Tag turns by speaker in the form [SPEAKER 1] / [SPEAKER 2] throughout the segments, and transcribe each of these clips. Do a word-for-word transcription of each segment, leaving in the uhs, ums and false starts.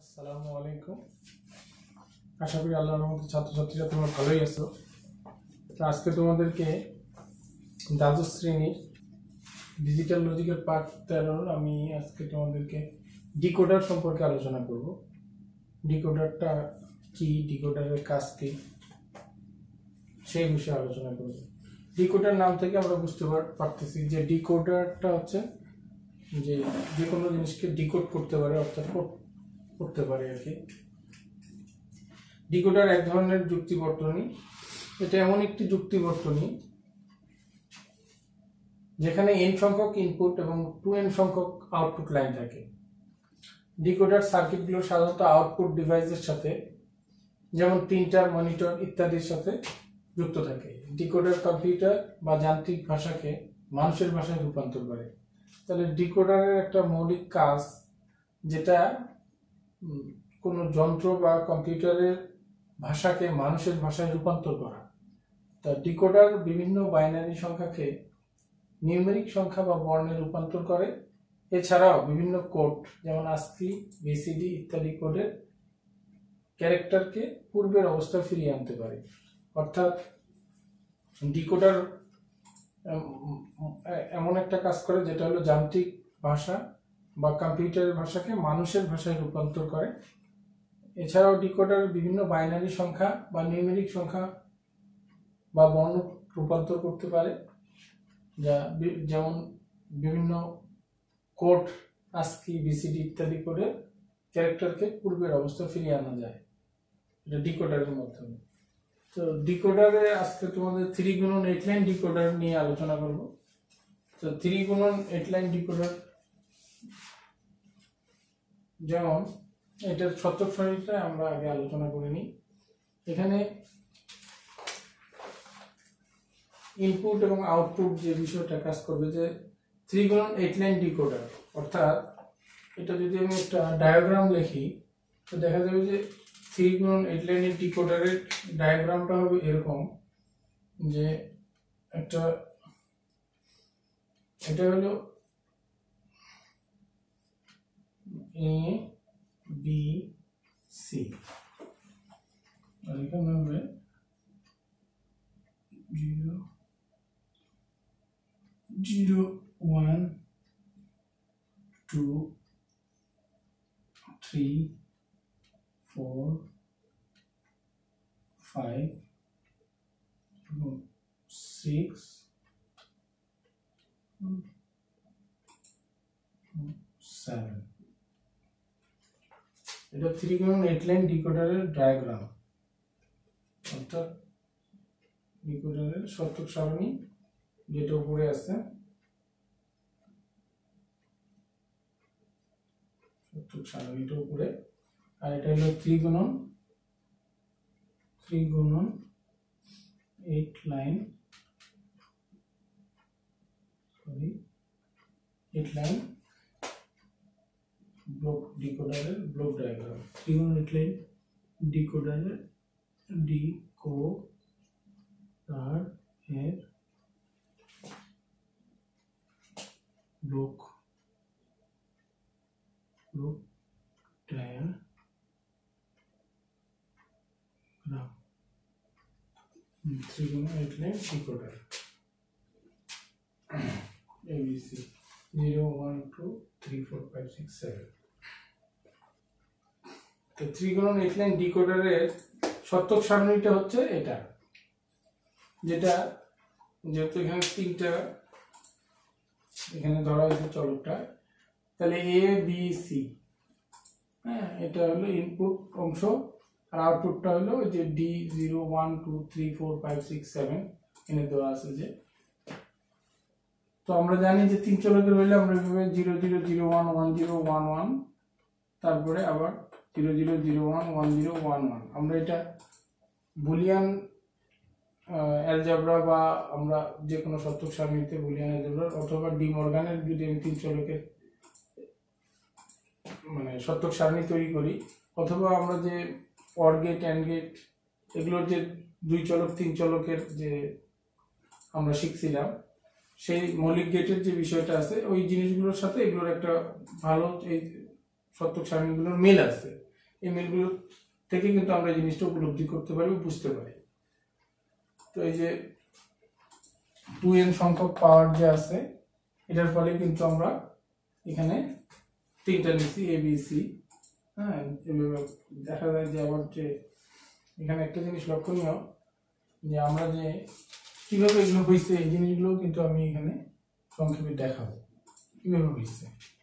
[SPEAKER 1] আসসালামু আলাইকুম। আশা করি আল্লাহর রহমতে ছাত্রছাত্রীরা তোমরা ভালোই আছো। তো আজকে তোমাদেরকে দ্বাদশ শ্রেণীর ডিজিটাল লজিকের পার্ট তেরোর আমি আজকে তোমাদেরকে ডিকোডার সম্পর্কে আলোচনা করব। ডিকোডারটা কি, ডিকোডারের কাজ কি, সেই বিষয়ে আলোচনা করব। ডিকোডার নাম থেকে আমরা বুঝতে পারতেছি যে ডিকোডারটা হচ্ছে যে যে কোনো জিনিসকে ডিকোড করতে পারে, অর্থাৎ করতে পারে আর কি। ডিকোডার এক ধরনের যুক্তি বর্তনী। এটা এমন একটি যুক্তি বর্তনী যেখানে এন সংখ্যক ইনপুট এবং টু এন সংখ্যক আউটপুট লাইন থাকে। ডিকোডার সার্কিটগুলো সাধারণত আউটপুট ডিভাইসের সাথে, যেমন প্রিন্টার, মনিটর ইত্যাদির সাথে যুক্ত থাকে। ডিকোডার কম্পিউটার বা যান্ত্রিক ভাষাকে মানুষের ভাষায় রূপান্তর করে। তাহলে ডিকোডারের একটা মৌলিক কাজ, যেটা কোনো যন্ত্র বা কম্পিউটারের ভাষাকে মানুষের ভাষায় রূপান্তর করা। তা ডিকোডার বিভিন্ন বাইনারি সংখ্যাকে নিউমেরিক সংখ্যা বা বর্ণে রূপান্তর করে। এছাড়াও বিভিন্ন কোড, যেমন আস্কি, বিসিডি ইত্যাদি কোডের ক্যারেক্টারকে পূর্বের অবস্থায় ফিরিয়ে আনতে পারে। অর্থাৎ ডিকোডার এমন একটা কাজ করে যেটা হলো যান্ত্রিক ভাষা বা কম্পিউটারের ভাষাকে মানুষের ভাষায় রূপান্তর করে। এছাড়াও ডিকোডার বিভিন্ন বাইনারি সংখ্যা বা নিউমেরিক সংখ্যা বা বর্ণ রূপান্তর করতে পারে, যা যেমন বিভিন্ন কোড, আস্কি, বিসিডি ইত্যাদি কোডের ক্যারেক্টারকে পূর্বের অবস্থা ফিরিয়ে আনা যায়, এটা ডিকোডারের মাধ্যমে। তো ডিকোডারে আজকে তোমাদের থ্রি গুণন এইট লাইন ডিকোডার নিয়ে আলোচনা করব। তো থ্রি গুণন এইট লাইন ডিকোডার, যেমন এটার ছত্রক সারণীটা আমরা আগে আলোচনা করে নিই। এখানে ইনপুট এবং আউটপুট যে বিষয়টা কাজ করবে, যে থ্রি গুণন এইট লাইন ডিকোডার, অর্থাৎ এটা যদি আমি একটা ডায়াগ্রাম লিখি তো দেখা যাবে যে থ্রি গুণন এইট লাইনের ডিকোডারের ডায়াগ্রামটা হবে এরকম, যে একটা এটা হলো এ বি সি, আর এখানে হবে zero zero one two three four five six seven. এটা থ্রি গুণন এইট লাইন ডিকোডারের ডায়াগ্রাম, অর্থাৎ ডিকোডারের ছত্রক সারণী যেটা উপরে আছে, ছত্রক সারণীটা উপরে। আর এটা হলো থ্রি গুণন থ্রি গুণন eight line sorry eight line block ডিকোডারের ব্লক ডায়াগ্রাম। থ্রি গুণন এইট লাইন ডিকোডারের ডিকোডার এর ব্লক ব্লক ডায়াগ্রাম। থ্রি গুণন eight line decoder ABC zero one two three four five six seven. তো থ্রি গুণন eight line ডিকোডারের ছত্রক সারণীটা হচ্ছে এটা, যেটা যেহেতু এখানে তিনটা এখানে ধরা হয়েছে চলকটা, তাহলে এ বি সি, হ্যাঁ, এটা হলো ইনপুট অংশ, আর আউটপুটটা হলো যে D zero one two three four five six seven এনে দেওয়া আছে। যে তো আমরা জানি যে তিন চলকের হইলে আমরা এভাবে zero zero zero one one zero one one, তারপরে আবার zero zero zero one one zero one one. আমরা এটা বুলিয়ান অ্যালজেব্রা বা আমরা যে কোনো ছত্রক সারণীতে বুলিয়ান অ্যালজেব্রা অথবা ডি মর্গানের যদি আমি তিন চলকের মানে ছত্রক সারণী তৈরি করি, অথবা আমরা যে অর গেট, অ্যান্ড গেট, এগুলোর যে দুই চলক তিন চলকের যে আমরা শিখছিলাম, সেই মৌলিক গেটের যে বিষয়টা আছে, ওই জিনিসগুলোর সাথে এগুলোর একটা ভালো এই ছত্রক সারণীগুলোর মিল আছে। এই মিলগুলো থেকে কিন্তু আমরা এই জিনিসটা উপলব্ধি করতে পারি, বুঝতে পারি। তো এই যে টু এন সংখ্যক পাওয়ার যে আছে, এটার ফলে কিন্তু আমরা এখানে তিনটা নিচ্ছি এ বি সি। হ্যাঁ, এভাবে দেখা যায় যে আবার যে এখানে একটা জিনিস লক্ষণীয় যে আমরা যে কিভাবে এগুলো হয়েছে এই জিনিসগুলো কিন্তু আমি এখানে সংক্ষেপে দেখাবো কিভাবে হয়েছে।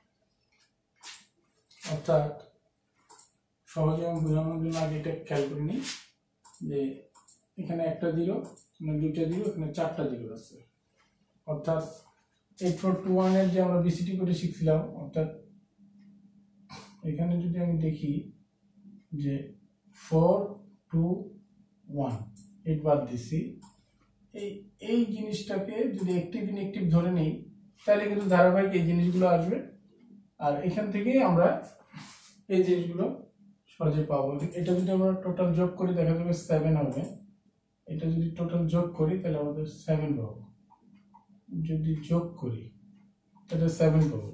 [SPEAKER 1] অর্থাৎ সহজে আমি বোঝানোর জন্য আগে এটা খেয়াল করে নিই যে এখানে একটা জিরো, এখানে দুইটা জিরো, এখানে চারটা জিরো আছে। অর্থাৎ এইট ফোর টু ওয়ান এর যে আমরা বিসিটি করে শিখছিলাম, অর্থাৎ এখানে যদি আমি দেখি যে ফোর টু ওয়ান এইট বাদ দিছি, এই এই জিনিসটাকে যদি অ্যাক্টিভ ইনঅ্যাক্টিভ ধরে নেই তাহলে কিন্তু ধারাবাহিক এই জিনিসগুলো আসবে। আর এখান থেকেই আমরা এই জিনিসগুলো সহজে পাবো। এটা যদি আমরা টোটাল যোগ করি দেখা যাবে সেভেন হবে। এটা যদি টোটাল যোগ করি তাহলে আমাদের সেভেন পাবো, যদি যোগ করি তাহলে সেভেন পাবো।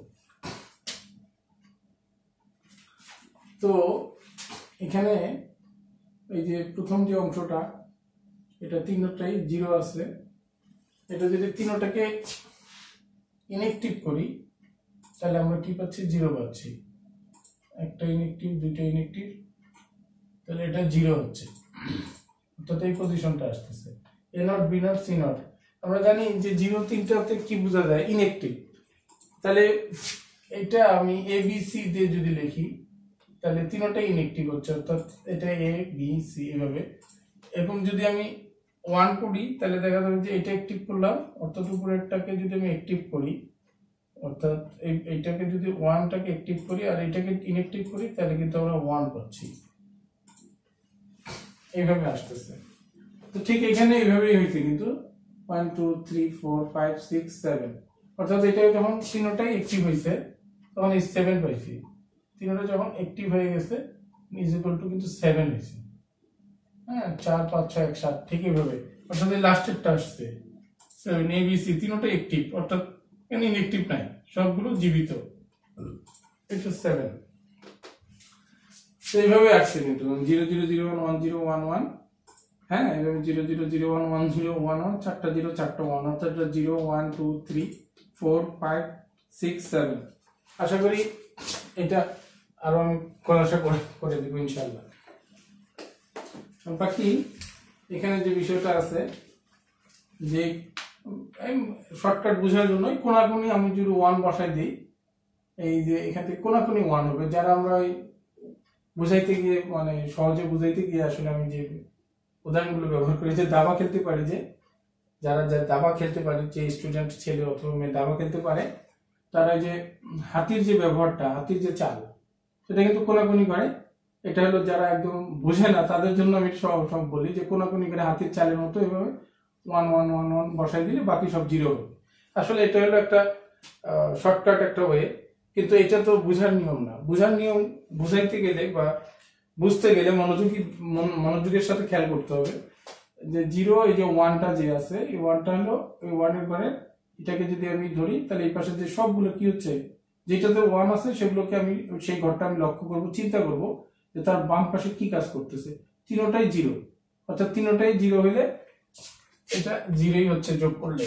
[SPEAKER 1] তো এখানে এই যে প্রথম যে অংশটা, এটা তিনটাই জিরো আছে, এটা যদি তিনটাকে ইনঅ্যাক্টিভ করি তাহলে আমরা কি পাচ্ছি, জিরো পাচ্ছি। একটা ইনঅ্যাক্টিভ, দুইটা ইনঅ্যাক্টিভ, তাহলে এটা জিরো হচ্ছে, অর্থাৎ এই পজিশনটা আসতেছে A not B not C not. আমরা জানি যে জিরো তিনটাতে কি বোঝা যায়, ইনঅ্যাক্টিভ। তাহলে এটা আমি এ বি সি দিয়ে যদি লিখি তাহলে তিনটাই ইনঅ্যাক্টিভ হচ্ছে, অর্থাৎ এটা এ বি সি এভাবে। এখন যদি আমি ওয়ান করি তাহলে দেখা যাবে যে এটা অ্যাক্টিভ করলাম, অর্থাৎ উপরেরটাকে যদি আমি অ্যাক্টিভ করি, অর্থাৎ এই এইটাকে যদি ওয়ানটাকে অ্যাক্টিভ করি আর এটাকে ইনঅ্যাক্টিভ করি তাহলে কিন্তু আমরা ওয়ান পাচ্ছি, এইভাবে আসতেছে। তো ঠিক এখানে এইভাবেই হয়েছে কিন্তু one two three four five six seven, অর্থাৎ এটা যখন তিনটাই অ্যাক্টিভ হয়েছে তখন এই সেভেন পাইছি। তিনটা যখন অ্যাক্টিভ হয়ে গেছে ইজ ইকুয়াল টু কিন্তু সেভেন হয়েছে। হ্যাঁ, চার পাঁচ ছয় এক সাত, ঠিক এইভাবে। অর্থাৎ এই লাস্টেরটা আসছে সেভেন, এ বি সি তিনটা অ্যাক্টিভ, অর্থাৎ এখানে ইনঅ্যাক্টিভ নাই, সবগুলো জীবিত। এটা সেভেন। এইভাবে আসছে কিন্তু zero zero zero one one zero one one, হ্যাঁ, এবং zero zero zero one one zero one one, চারটা জিরো চারটা ওয়ান, অর্থাৎ zero one two three four five six seven. আশা করি এটা আরো আমি খোলাসা করে করে দেবো ইনশাল্লাহ। বাকি এখানে যে বিষয়টা আছে যে শর্টকাট বোঝার জন্য কোনাকুনি আমি যদি ওয়ান বসাই দিই, এই যে এখান থেকে কোনাকুনি ওয়ান হবে। যারা আমরা ওই বুঝাইতে গিয়ে মানে সহজে বুঝাইতে গিয়ে আসলে আমি যে উদাহরণগুলো ব্যবহার করি, যে দাবা খেলতে পারি, যে যারা যারা দাবা খেলতে পারে, যে স্টুডেন্ট ছেলে অথবা মেয়ে দাবা খেলতে পারে, তারা যে হাতির যে ব্যবহারটা, হাতির যে চাল, সেটা কিন্তু কোনাকুনি করে। এটা হলো যারা একদম বোঝে না তাদের জন্য আমি সব সব বলি যে কোনাকুনি করে হাতির চালের মতো এভাবে ওয়ান ওয়ান ওয়ান ওয়ান বসাই দিলে বাকি সব জিরো হবে। আসলে এটা হলো একটা শর্টকাট একটা ওয়ে, কিন্তু এটা তো বোঝার নিয়ম না। বোঝার নিয়ম বুঝাইতে গেলে বা বুঝতে গেলে মনোযোগী মনোযোগের সাথে খেয়াল করতে হবে যে জিরো, এই যে ওয়ানটা যে আছে, এই ওয়ানটা হলো এই ওয়ানের পরে এটাকে যদি আমি ধরি তাহলে এই পাশে যে সবগুলো কি হচ্ছে, যেটাতে ওয়ান আছে সেগুলোকে আমি সেই ঘরটা আমি লক্ষ্য করব, চিন্তা করব যে তার বাম পাশে কি কাজ করতেছে। তিনটাই জিরো, অর্থাৎ তিনটাই জিরো হইলে এটা জিরোই হচ্ছে যোগ করলে।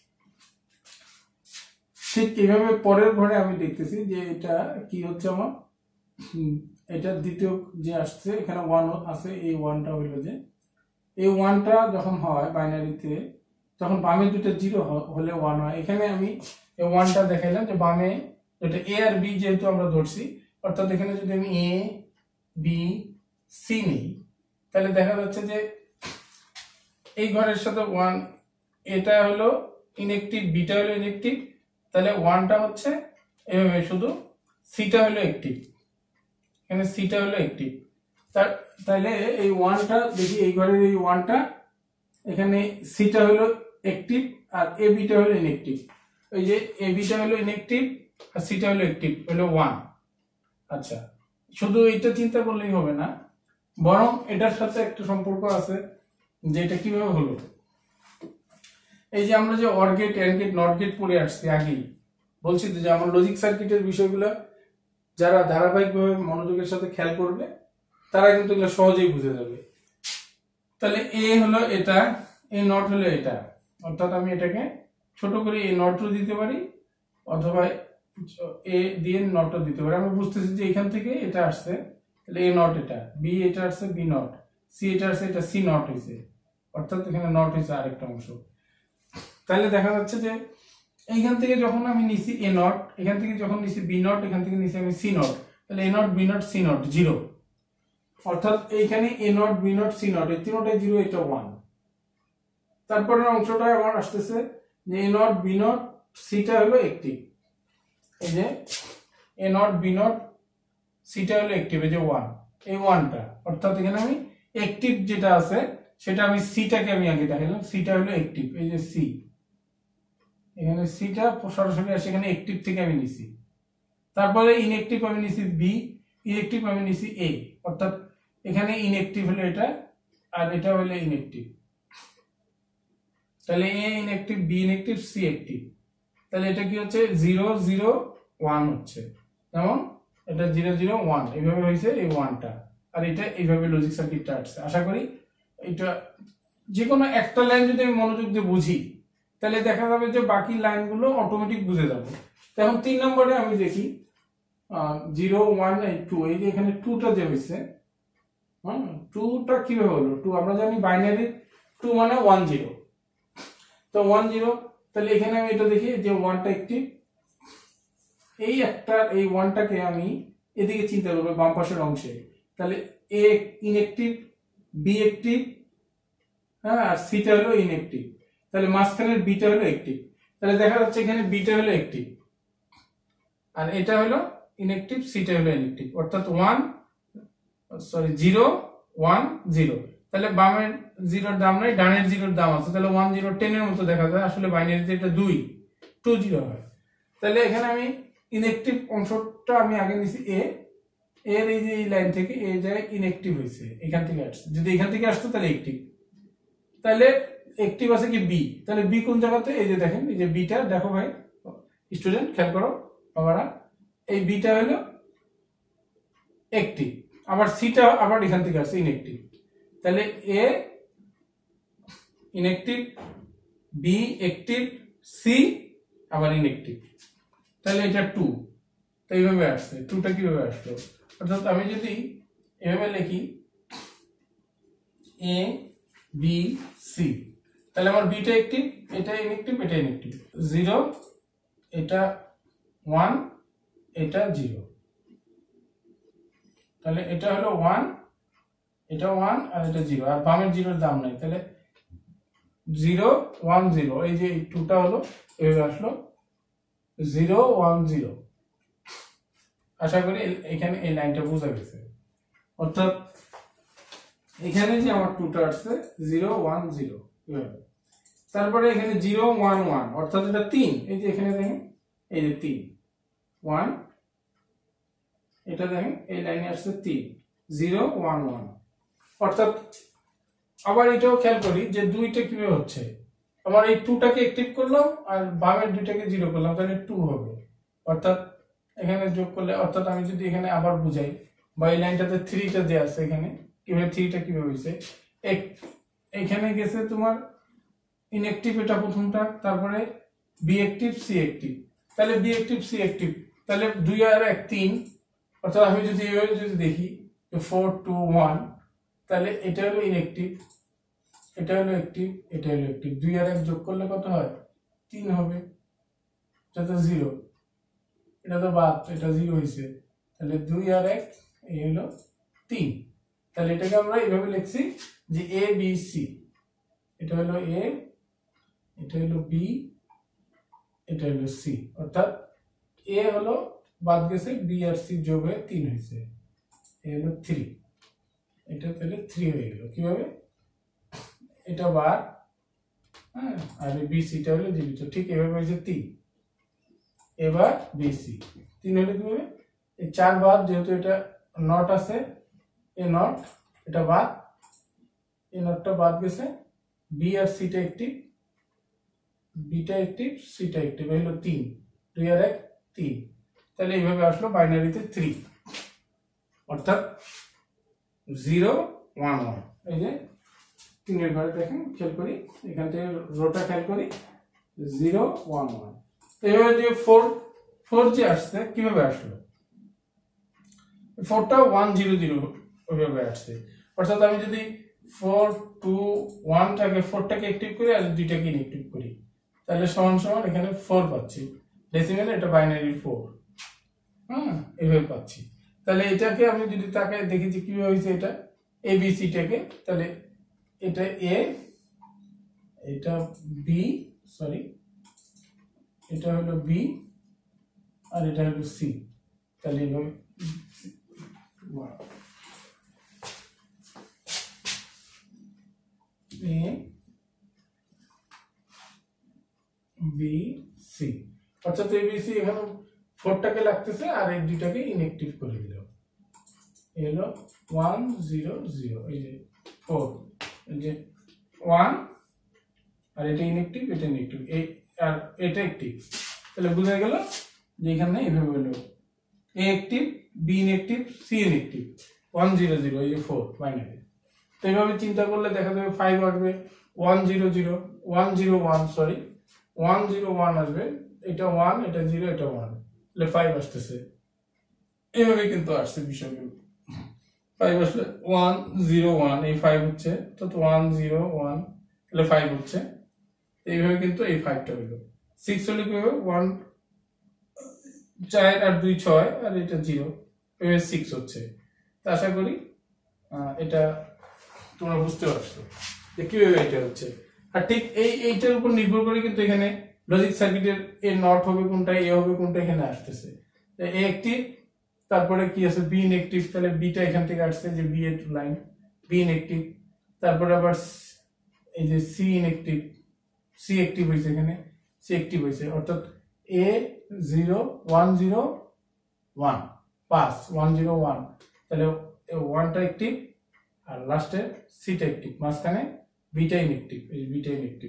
[SPEAKER 1] ঠিক এইভাবে পরের ঘরে আমি দেখতেছি যে এটা কি হচ্ছে আমার, এটা দ্বিতীয় যে আসছে এখানে ওয়ান আছে, এই ওয়ানটা হইলো যে এই ওয়ানটা যখন হয় বাইনারিতে তখন বামে দুটো জিরো হলে ওয়ান হয়। এখানে আমি এই ওয়ানটা দেখাইলাম যে বামে এটা এ আর বি যেহেতু আমরা ধরছি, অর্থাৎ এখানে যদি আমি এ বি সি নিই তাহলে দেখা যাচ্ছে যে এই ঘরের সাথে ওয়ান, এটা হলো ইনঅ্যাক্টিভ, বিটা হলো ইনঅ্যাক্টিভ, তাহলে ওয়ানটা হচ্ছে এভাবে, শুধু সিটা হলো অ্যাক্টিভ, এখানে সিটা হলো অ্যাক্টিভ। তার তাহলে এই ওয়ানটা দেখি, এই ঘরের এই ওয়ানটা, এখানে সিটা হলো অ্যাক্টিভ আর এ বিটা হলো ইনঅ্যাক্টিভ। এই যে এ বিটা হলো ইনঅ্যাক্টিভ আর সিটা হলো অ্যাক্টিভ, হলো ওয়ান। আচ্ছা, শুধু এটা চিন্তা করলেই হবে না, বরং এটার সাথে একটা সম্পর্ক আছে যে এটা কিভাবে হলো। এই যে আমরা যে or gate, and gate, not gate পড়ে আসছি আগেই, বলছি যে আমার লজিক সার্কিটের বিষয়গুলো যারা ধারাবাহিকভাবে মনোযোগের সাথে খেয়াল করবে তারা কিন্তু এগুলো সহজেই বুঝে যাবে। তাহলে এ হলো এটা, এ নট হলো এটা, অর্থাৎ আমি এটাকে ছোট করে এ নটও দিতে পারি অথবা এ দিয়ে নটও দিতে পারি। আমি বুঝতেছি যে এখান থেকে এটা আসছে, তাহলে এ নট এটা, বি এটা আসছে বি নট, সি এটা আসছে এটা সি নট হয়েছে, অর্থাৎ এখানে নট হয়েছে আরেকটা অংশ। তাহলে দেখা যাচ্ছে যে এইখান থেকে যখন আমি নিছি এ নট, এখান থেকে যখন নিছি বি নট, এখান থেকে নিছি আমি সি নট, তাহলে A not B not C not zero, অর্থাৎ এইখানে A not B not C not এই তিনটাই জিরো, এটা ওয়ান। তারপরের অংশটা আমার আসতেছে যে এ নট বি নট সিটা হলো অ্যাক্টিভ, এই যে এ নট বি নট সিটা হলো অ্যাক্টিভ, এই যে ওয়ান, এই ওয়ানটা, অর্থাৎ এখানে আমি অ্যাক্টিভ যেটা আছে সেটা আমি সিটাকে আমি আগে দেখালাম, সিটা হলো অ্যাক্টিভ, এই যে সি, এখানে সিটা সরাসরি আসে এখানে অ্যাক্টিভ থেকে আমি নিছি। তারপরে ইনঅ্যাক্টিভ আমি নিছি বি, ইনঅ্যাক্টিভ আমি নিছি এ, অর্থাৎ এখানে ইনঅ্যাক্টিভ হলো এটা আর এটা হলো ইনঅ্যাক্টিভ, তাহলে A inactive B inactive C active, তাহলে এটা কি হচ্ছে জিরো জিরো ওয়ান হচ্ছে, যেমন এটা জিরো জিরো ওয়ান এইভাবে হয়েছে এই ওয়ানটা, আর এটা এইভাবে লজিক সার্কিটটা আসছে। আশা করি এটা যে কোনো একটা লাইন যদি আমি মনোযোগ দিয়ে বুঝি তাহলে দেখা যাবে যে বাকি লাইনগুলো অটোমেটিক বুঝে যাবে। এখন তিন নম্বরে আমি দেখি জিরো ওয়ান টু, এই যে এখানে টুটা যে হয়েছে, হ্যাঁ টুটা কিভাবে হলো, টু আমরা জানি বাইনারি টু মানে ওয়ান জিরো, তো ওয়ান জিরো, তাহলে এখানে আমি এটা দেখি যে ওয়ানটা একটি, এই একটা এই ওয়ানটাকে আমি এদিকে চিন্তা করবো বাম পাশের অংশে, তাহলে এ ইনঅ্যাক্টিভ বি অ্যাক্টিভ, হ্যাঁ আর সিটা হলো ইনঅ্যাক্টিভ, তাহলে মাঝখানের বিটা হলো অ্যাক্টিভ, তাহলে দেখা যাচ্ছে এখানে বিটা হলো অ্যাক্টিভ আর এটা হলো ইনঅ্যাক্টিভ, সিটা হলো ইনঅ্যাক্টিভ, অর্থাৎ one sorry zero one zero, তাহলে বামের জিরোর দাম নাই ডানের জিরোর দাম আছে, তাহলে ওয়ান জিরো টেনের মতো দেখা যায়, আসলে বাইনারিতে এটা দুই টু জিরো হয়। তাহলে এখানে আমি ইনঅ্যাক্টিভ অংশটা আমি আগে নিছি এ, এর এই যে এই লাইন থেকে এই জায়গায় ইনঅ্যাক্টিভ হয়েছে, এখান থেকে আসছে, যদি এখান থেকে আসতো তাহলে অ্যাক্টিভ, তাহলে অ্যাক্টিভ আছে কি বি, তাহলে বি কোন জায়গাতে, এই যে দেখেন এই যে বিটা, দেখো ভাই স্টুডেন্ট খেয়াল করো বাবারা, এই বিটা হলো অ্যাক্টিভ, আবার সিটা আবার এখান থেকে আসছে ইনঅ্যাক্টিভ, তাহলে A inactive B active C আবার ইনঅ্যাক্টিভ, তাহলে এটা টু, তো এইভাবে আসছে, টুটা কিভাবে আসলো, অর্থাৎ আমি যদি এভাবে লিখি এ বি সি, তাহলে আমার বিটা অ্যাক্টিভ, এটা ইনঅ্যাক্টিভ, এটা ইনঅ্যাক্টিভ, জিরো এটা ওয়ান এটা জিরো, তাহলে এটা হলো ওয়ান এটা ওয়ান আর এটা জিরো, আর বামের জিরোর দাম নাই, তাহলে জিরো ওয়ান জিরো, এই যে টুটা হলো এভাবে আসলো জিরো ওয়ান জিরো। আশা করি এখানে এই লাইনটা বোঝা গেছে, অর্থাৎ এখানে যে আমার টুটা আসছে জিরো ওয়ান জিরো, তারপরে এখানে জিরো ওয়ান ওয়ান, অর্থাৎ এটা তিন, এই যে এখানে দেখেন এই যে তিন ওয়ান, এটা দেখেন এই লাইনে আসছে তিন জিরো ওয়ান ওয়ান, অর্থাৎ আবার এটাও খেয়াল করি যে দুইটা কিভাবে হচ্ছে, আমার এই টুটাকে অ্যাক্টিভ করলাম আর বামের দুইটাকে জিরো করলাম, তাহলে টু হবে, অর্থাৎ এখানে যোগ করলে, অর্থাৎ আমি যদি এখানে আবার বুঝাই বা এই লাইনটাতে থ্রিটা দেওয়া আছে, এখানে কিভাবে থ্রিটা কিভাবে হয়েছে, এখানে গেছে তোমার ইনঅ্যাক্টিভ এটা প্রথমটা, তারপরে বি অ্যাক্টিভ সি অ্যাক্টিভ, তাহলে বি অ্যাক্টিভ সি অ্যাক্টিভ, তাহলে দুই আর এক তিন, অর্থাৎ আমি যদি এইভাবে যদি দেখি ফোর টু ওয়ান, তাহলে এটা হলো ইনঅ্যাক্টিভ এটা হলো অ্যাক্টিভ এটা হলো অ্যাক্টিভ, দুই আর এক যোগ করলে কত হয় তিন হবে, এটা তো জিরো, এটা তো বাদ, এটা জিরো হয়েছে, তাহলে দুই আর এক এই হলো তিন, তাহলে এটাকে আমরা এইভাবে লিখছি যে এ বি সি, এটা হলো এ এটা হলো বি এটা হলো সি, অর্থাৎ এ হলো বাদ গেছে, বি আর সি যোগ হয়ে তিন হয়েছে, এ হলো থ্রি, এটা তাহলে থ্রি হয়ে গেল, কিভাবে এটা বার, হ্যাঁ আর বি সিটা হলো জীবিত, ঠিক এভাবে হয়েছে তিন, এবার বিসি তিন হলে কিভাবে, এই চার বাদ, যেহেতু এটা নট আছে এ নট এটা বাদ, এই নটটা বাদ গেছে, বি আর সিটা অ্যাক্টিভ, বিটা অ্যাক্টিভ সিটা অ্যাক্টিভ, হলো তিন, দুই আর এক তিন, তাহলে এইভাবে আসলো বাইনারিতে থ্রি, অর্থাৎ জিরো ওয়ান ওয়ান, এই যে তিনের ঘরে দেখেন, খেয়াল করি এখান থেকে রোটা খেয়াল করি জিরো ওয়ান ওয়ান। এইভাবে যে ফোর ফোর যে আসছে কিভাবে আসলো, ফোরটা ওয়ান জিরো জিরো ওইভাবে আসছে। অর্থাৎ আমি যদি ফোর টু ওয়ানটাকে ফোরটাকে অ্যাক্টিভ করি আর দুইটাকে ইনঅ্যাক্টিভ করি, তাহলে সমান সমান এখানে ফোর পাচ্ছি, ডেসিমেলে এটা বাইনারি ফোর, হ্যাঁ এইভাবে পাচ্ছি। তাহলে এটাকে আমি যদি তাকে দেখি যে কিভাবে হয়েছে এটা এ বি সিটাকে, তাহলে এটা এ, এটা বি, সরি এটা হলো বি আর এটা হলো সি, তাহলে এইভাবে এ বি সি, অর্থাৎ এ বি সি এখানে ফোরটাকে লাগতেছে আর এই দুইটাকে ইনঅ্যাক্টিভ করে দিল, এলো ওয়ান জিরো জিরো, এই যে ফোর, এই যে ওয়ান আর এটা ইনঅ্যাক্টিভ এটা ইনঅ্যাক্টিভ, এই আর এটা অ্যাক্টিভ, তাহলে বোঝা গেল যে এখানে এইভাবে হলো A active, B inactive, C inactive, one zero zero, এই যে ফোর বাইনারি। তো এইভাবে চিন্তা করলে দেখা যাবে ফাইভ আসবে, one zero zero, one zero one, sorry one zero one আসবে, এটা ওয়ান এটা জিরো এটা ওয়ান, তাহলে ফাইভ আসতেছে। এইভাবে কিন্তু আসছে বিষয়গুলো, ফাইভ আসলে ওয়ান জিরো ওয়ান, এই ফাইভ হচ্ছে, অর্থাৎ ওয়ান জিরো ওয়ান, তাহলে ফাইভ হচ্ছে, এইভাবে কিন্তু এই ফাইভটা হইলো। সিক্স হলে কি হবে, ওয়ান চার আর দুই ছয় আর এটা জিরো, এভাবে সিক্স হচ্ছে। তা আশা করি এটা তোমরা বুঝতে পারছো যে কিভাবে এটা হচ্ছে। আর ঠিক এই এইটার উপর নির্ভর করে কিন্তু এখানে লজিক সার্কিটের এ নট হবে কোনটা, এ হবে কোনটা, এখানে আসতেছে এ অ্যাক্টিভ, তারপরে কি আছে বি ইনঅ্যাক্টিভ, তাহলে বিটা এখান থেকে আসছে যে বি এর লাইন বি ইনঅ্যাক্টিভ, তারপরে আবার এই যে সি ইনঅ্যাক্টিভ, সি অ্যাক্টিভ হয়েছে, এখানে সি অ্যাক্টিভ হয়েছে, অর্থাৎ A zero one zero one plus one zero one, তাহলে ওয়ানটা অ্যাক্টিভ আর লাস্টে সিটা অ্যাক্টিভ, মাঝখানে বিটা ইনঅ্যাক্টিভ, এই বিটা ইনঅ্যাক্টিভ,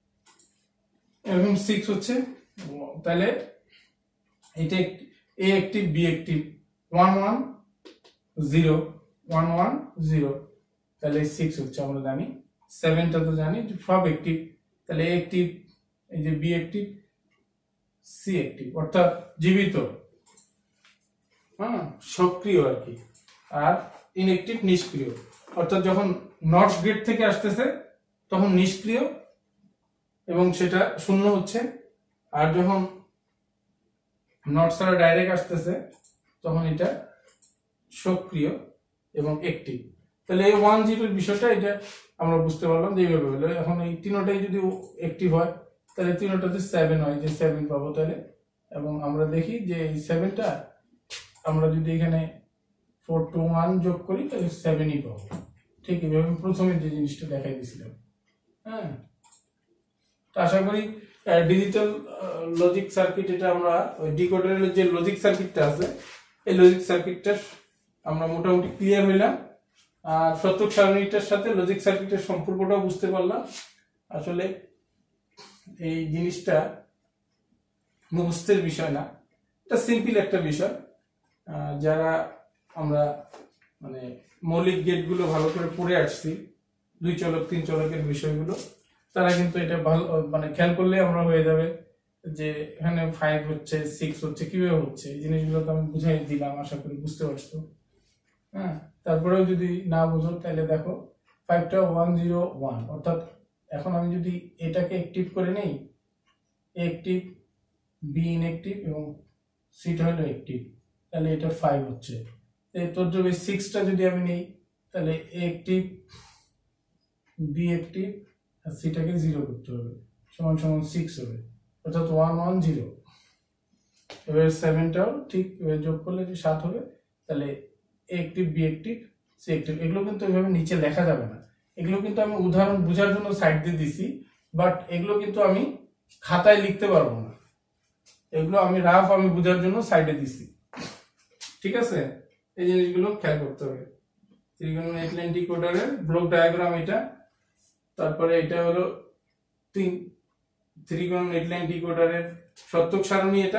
[SPEAKER 1] এরকম সিক্স হচ্ছে। তাহলে এটা A active B active, one one zero one one zero, তাহলে সিক্স হচ্ছে, আমরা জানি সেভেনটা তো জানি সব অ্যাক্টিভ, তাহলে এ অ্যাক্টিভ, এই যে বি অ্যাক্টিভ, সি অ্যাক্টিভ, অর্থাৎ জীবিত, হ্যাঁ সক্রিয় আর কি, আর ইনঅ্যাক্টিভ নিষ্ক্রিয়, অর্থাৎ যখন নট গেট থেকে আসতেছে তখন নিষ্ক্রিয় এবং সেটা শূন্য হচ্ছে, আর যখন নট ছাড়া ডাইরেক্ট আসতেছে তখন এটা সক্রিয় এবং অ্যাক্টিভ। তাহলে এই ওয়ান জিরোর বিষয়টা এটা আমরা বুঝতে পারলাম যে এইভাবে হলো। এখন এই তিনটাই যদি অ্যাক্টিভ হয় তাহলে তিনটাতে সেভেন হয়, যে সেভেন পাবো তাহলে, এবং আমরা দেখি যে এই সেভেনটা আমরা যদি এখানে ফোর টু ওয়ান যোগ করি তাহলে সেভেনই পাবো, ঠিক এইভাবে প্রথমে যে জিনিসটা দেখাই দিয়েছিলাম। হ্যাঁ, তো আশা করি ডিজিটাল লজিক সার্কিট, এটা আমরা ওই ডিকোডারের যে লজিক সার্কিটটা আছে এই লজিক সার্কিটটা আমরা মোটামুটি ক্লিয়ার হইলাম, আর সত্যক সারণীটার সাথে লজিক সার্কিটের সম্পর্কটাও বুঝতে পারলাম। আসলে এই জিনিসটা মুখস্থের বিষয় না, এটা সিম্পল একটা বিষয়, যারা আমরা মানে মৌলিক গেটগুলো ভালো করে পড়ে আসছি, দুই চলক তিন চলকের বিষয়গুলো, তারা কিন্তু এটা ভালো মানে খেয়াল করলে আমরা হয়ে যাবে যে এখানে ফাইভ হচ্ছে সিক্স হচ্ছে কিভাবে হচ্ছে, এই জিনিসগুলো তো আমি বুঝাই দিলাম, আশা করি বুঝতে পারছো। হ্যাঁ, তারপরেও যদি না বুঝো তাহলে দেখো ফাইভটা ওয়ান জিরো ওয়ান, অর্থাৎ এখন আমি যদি এটাকে অ্যাক্টিভ করে নেই, অ্যাক্টিভ বি ইনঅ্যাক্টিভ এবং সিটা হলো অ্যাক্টিভ, তাহলে এটা ফাইভ হচ্ছে। তোর যদি সিক্সটা যদি আমি নেই তাহলে অ্যাক্টিভ বি অ্যাক্টিভ আর সিটাকে জিরো করতে হবে, সমান সমান সিক্স হবে, অর্থাৎ ওয়ান ওয়ান জিরো। এবার সেভেনটাও ঠিক যোগ করলে যে সাত হবে, তাহলে active B active C active. এগুলো কিন্তু এভাবে নিচে লেখা যাবে না, এগুলো কিন্তু আমি উদাহরণ বোঝার জন্য সাইড দিয়ে দিছি, বাট এগুলো কিন্তু আমি খাতায় লিখতে পারবো না, এগুলো আমি রাফ আমি বোঝার জন্য সাইডে দিছি, ঠিক আছে? এই জিনিসগুলো খেয়াল করতে হবে। ত্রিকোণমিতিক লাইন ডিকোডারের ব্লক ডায়াগ্রাম এটা, তারপরে এটা হলো তিন ত্রিকোণমিতিক লাইন ডিকোডারের সত্যক সারণী এটা,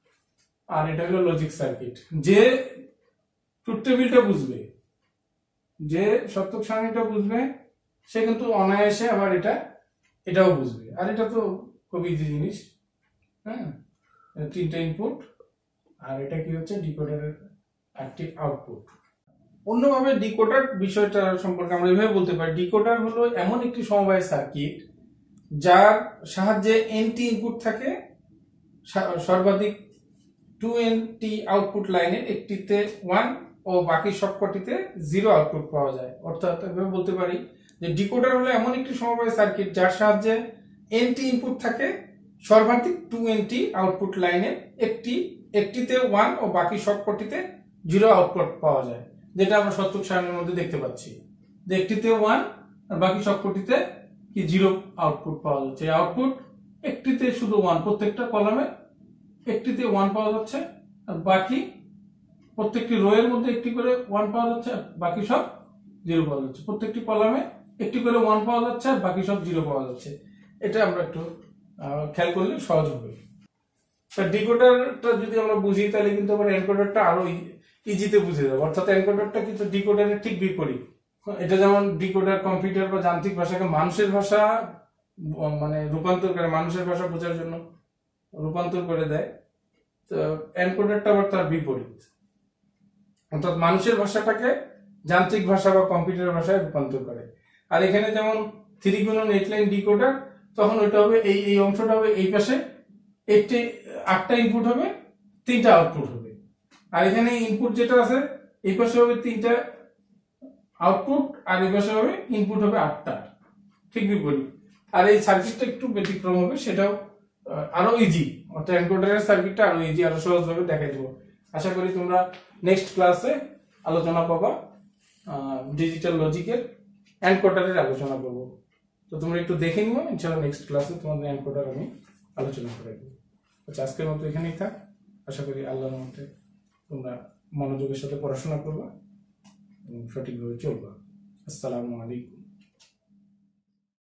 [SPEAKER 1] আর এটা হলো লজিক সার্কিট। যে ট্রুথ টেবিলটা বুঝবে যে সত্যক সারণীটা বুঝবে সে কিন্তু অনায়াসে আবার এটা এটাও বুঝবে। আর এটা তো খুব ইজি জিনিস। হ্যাঁ, তিনটা ইনপুট আর এটা কি হচ্ছে ডিকোডারের একটি আউটপুট। অন্যভাবে ডিকোডার বিষয়টা সম্পর্কে আমরা এভাবে বলতে পারি, ডিকোডার হলো এমন একটি সমবায় সার্কিট যার সাহায্যে এনটি ইনপুট থাকে, সর্বাধিক টু এনটি আউটপুট লাইনের একটিতে ওয়ান ও বাকি সবকটিতে জিরো আউটপুট পাওয়া যায়। অর্থাৎ এভাবে বলতে পারি যে ডিকোডার হলো এমন একটি সমবায় সার্কিট যার সাহায্যে এনটি ইনপুট থাকে, সর্বাধিক টু এনটি আউটপুট লাইনের একটি একটিতে ওয়ান ও বাকি সবকটিতে জিরো আউটপুট পাওয়া যায়, যেটা আমরা সত্যক সারণীর মধ্যে দেখতে পাচ্ছি যে একটিতে ওয়ান আর বাকি সবকটিতে কি জিরো আউটপুট পাওয়া যাচ্ছে। আউটপুট একটিতে শুধু ওয়ান, প্রত্যেকটা কলামে একটিতে ওয়ান পাওয়া যাচ্ছে আর বাকি প্রত্যেকটি রো এর মধ্যে একটি করে ওয়ান পাওয়া যাচ্ছে আর বাকি সব জিরো পাওয়া যাচ্ছে। প্রত্যেকটি কলামে একটি করে ওয়ান পাওয়া যাচ্ছে আর বাকি সব জিরো পাওয়া যাচ্ছে। এটা আমরা একটু খেয়াল করলে সহজ হবে। ডিকোডারটা যদি আমরা বুঝি তাহলে কিন্তু আমরা এনকোডারটা আরো ইজিতে বুঝে যাবো। অর্থাৎ এনকোডারটা কিন্তু ডিকোডারের ঠিক বিপরীত। এটা যেমন ডিকোডার কম্পিউটার বা যান্ত্রিক ভাষাকে মানুষের ভাষা মানে রূপান্তর করে, মানুষের ভাষা বোঝার জন্য রূপান্তর করে দেয়, তো এনকোডারটা আবার তার বিপরীত। অর্থাৎ মানুষের ভাষাটাকে যান্ত্রিক ভাষা বা কম্পিউটার ভাষায় রূপান্তর করে। আর এখানে যেমন থ্রি গুণন এইট লাইন ডিকোডার, তখন ওইটা হবে এই এই অংশটা হবে এই পাশে, এইটটি আটটা ইনপুট হবে, তিনটা আউটপুট হবে। আর এখানে ইনপুট যেটা আছে এই পাশে হবে তিনটা আউটপুট আর এই পাশে হবে ইনপুট হবে আটটা, ঠিক বিপরীত। আর এই সার্কিটটা একটু ব্যতিক্রম হবে, সেটাও আরো ইজি। অর্থাৎ এনকোডারের সার্কিটটা আরো ইজি, আরো সহজভাবে দেখাই দেবো। আশা করি তোমরা নেক্সট ক্লাসে আলোচনা পাবা ডিজিটাল লজিকের এনকোডারের আলোচনা করবো। তো তোমরা একটু দেখে নিও, ইনশাআল্লাহ নেক্সট ক্লাসে তোমাদের এনকোডার আমি আলোচনা করে দেবো। আচ্ছা, আজকের মতো এখানেই থাক। আশা করি আল্লাহর মধ্যে তোমরা মনোযোগের সাথে পড়াশোনা করবা এবং সঠিকভাবে চলবা। আসসালামু আলাইকুম।